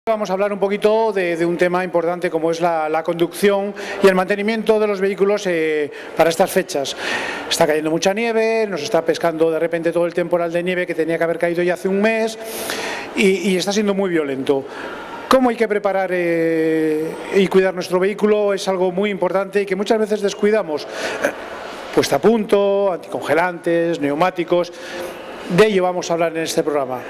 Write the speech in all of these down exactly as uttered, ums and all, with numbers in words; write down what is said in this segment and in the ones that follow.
Vamos a hablar un poquito de, de un tema importante como es la, la conducción y el mantenimiento de los vehículos eh, para estas fechas. Está cayendo mucha nieve, nos está pescando de repente todo el temporal de nieve que tenía que haber caído ya hace un mes y, y está siendo muy violento. Cómo hay que preparar eh, y cuidar nuestro vehículo es algo muy importante y que muchas veces descuidamos. Puesta a punto, anticongelantes, neumáticos, de ello vamos a hablar en este programa.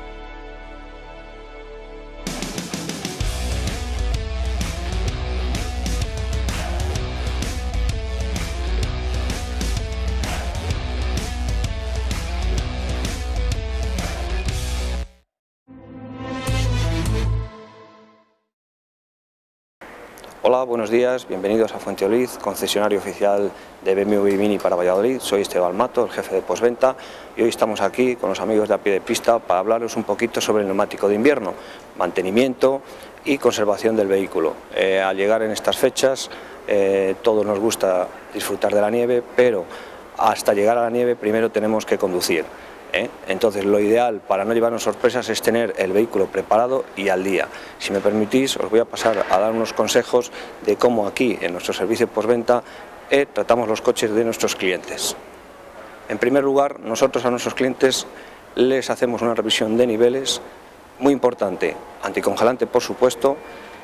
Hola, buenos días, bienvenidos a Fuenteolid, concesionario oficial de B M W Mini para Valladolid. Soy Esteban Mato, el jefe de postventa, y hoy estamos aquí con los amigos de A Pie de Pista para hablaros un poquito sobre el neumático de invierno, mantenimiento y conservación del vehículo. Eh, al llegar en estas fechas, eh, todos nos gusta disfrutar de la nieve, pero hasta llegar a la nieve primero tenemos que conducir. ¿Eh? Entonces lo ideal para no llevarnos sorpresas es tener el vehículo preparado y al día. Si me permitís, os voy a pasar a dar unos consejos de cómo aquí en nuestro servicio postventa eh, tratamos los coches de nuestros clientes. En primer lugar, nosotros a nuestros clientes les hacemos una revisión de niveles muy importante, anticongelante por supuesto.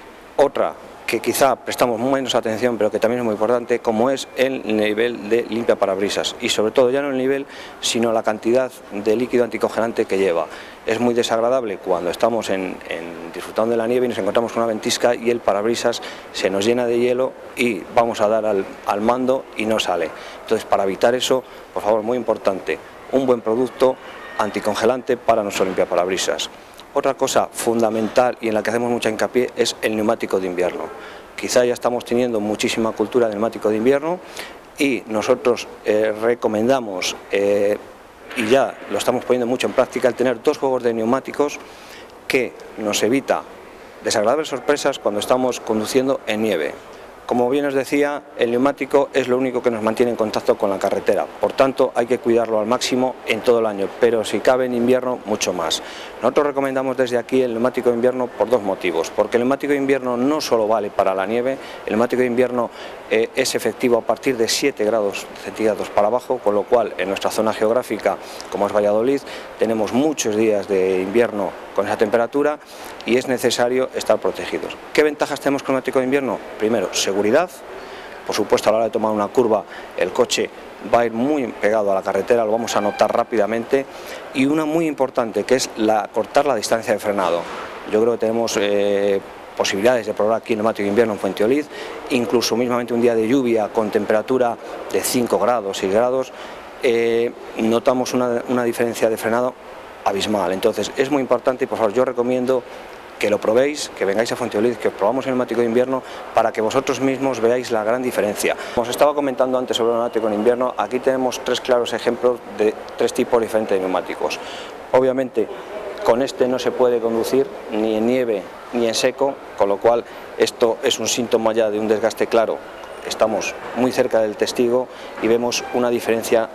Otra que quizá prestamos menos atención, pero que también es muy importante, como es el nivel de limpia parabrisas, y sobre todo ya no el nivel, sino la cantidad de líquido anticongelante que lleva. Es muy desagradable cuando estamos en, en, disfrutando de la nieve y nos encontramos con una ventisca y el parabrisas se nos llena de hielo y vamos a dar al, al mando y no sale. Entonces, para evitar eso, por favor, muy importante, un buen producto anticongelante para nuestro limpiaparabrisas. Otra cosa fundamental y en la que hacemos mucha hincapié es el neumático de invierno. Quizá ya estamos teniendo muchísima cultura de neumático de invierno y nosotros eh, recomendamos, eh, y ya lo estamos poniendo mucho en práctica, el tener dos juegos de neumáticos que nos evita desagradables sorpresas cuando estamos conduciendo en nieve. Como bien os decía, el neumático es lo único que nos mantiene en contacto con la carretera, por tanto hay que cuidarlo al máximo en todo el año, pero si cabe en invierno mucho más. Nosotros recomendamos desde aquí el neumático de invierno por dos motivos, porque el neumático de invierno no solo vale para la nieve, el neumático de invierno eh, es efectivo a partir de siete grados centígrados para abajo, con lo cual en nuestra zona geográfica, como es Valladolid, tenemos muchos días de invierno con esa temperatura y es necesario estar protegidos. ¿Qué ventajas tenemos con el neumático de invierno? Primero, seguridad. Por supuesto, a la hora de tomar una curva el coche va a ir muy pegado a la carretera, lo vamos a notar rápidamente, y una muy importante que es la, cortar la distancia de frenado. Yo creo que tenemos eh, posibilidades de probar aquí el neumático de invierno en Fuenteolid, incluso mismamente un día de lluvia con temperatura de cinco grados, seis grados, eh, notamos una, una diferencia de frenado abismal. Entonces es muy importante y por favor yo recomiendo que lo probéis, que vengáis a Fuenteolid, que os probamos el neumático de invierno para que vosotros mismos veáis la gran diferencia. Como os estaba comentando antes sobre el neumático de invierno, aquí tenemos tres claros ejemplos de tres tipos diferentes de neumáticos. Obviamente con este no se puede conducir ni en nieve ni en seco, con lo cual esto es un síntoma ya de un desgaste claro. Estamos muy cerca del testigo y vemos una diferencia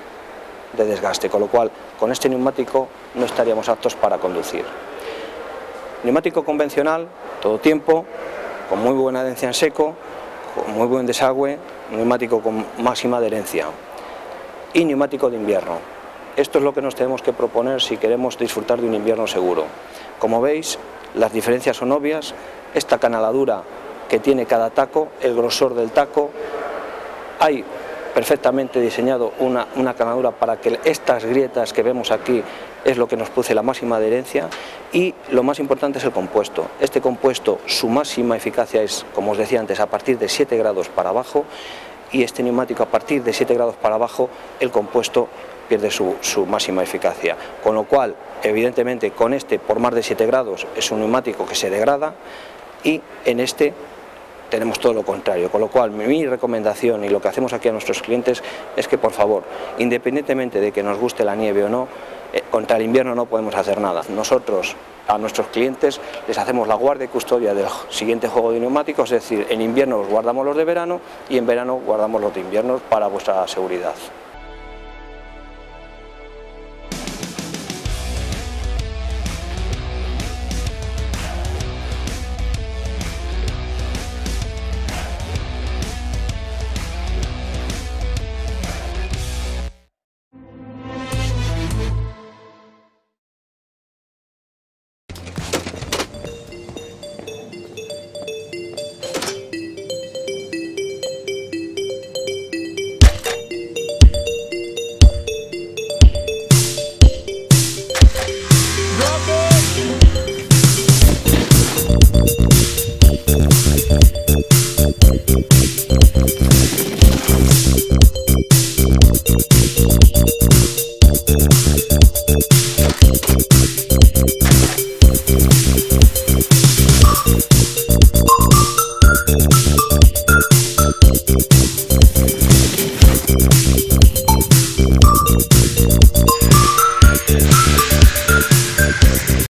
de desgaste, con lo cual con este neumático no estaríamos aptos para conducir. Neumático convencional, todo tiempo, con muy buena adherencia en seco, con muy buen desagüe, neumático con máxima adherencia. Y neumático de invierno. Esto es lo que nos tenemos que proponer si queremos disfrutar de un invierno seguro. Como veis, las diferencias son obvias. Esta canaladura que tiene cada taco, el grosor del taco, hay perfectamente diseñado una, una canadura para que estas grietas que vemos aquí es lo que nos produce la máxima adherencia, y lo más importante es el compuesto. Este compuesto, su máxima eficacia es, como os decía antes, a partir de siete grados para abajo, y este neumático a partir de siete grados para abajo el compuesto pierde su, su máxima eficacia, con lo cual evidentemente con este por más de siete grados es un neumático que se degrada, y en este tenemos todo lo contrario, con lo cual mi recomendación y lo que hacemos aquí a nuestros clientes es que por favor, independientemente de que nos guste la nieve o no, eh, contra el invierno no podemos hacer nada. Nosotros a nuestros clientes les hacemos la guardia y custodia del siguiente juego de neumáticos, es decir, en invierno los guardamos los de verano y en verano guardamos los de invierno para vuestra seguridad.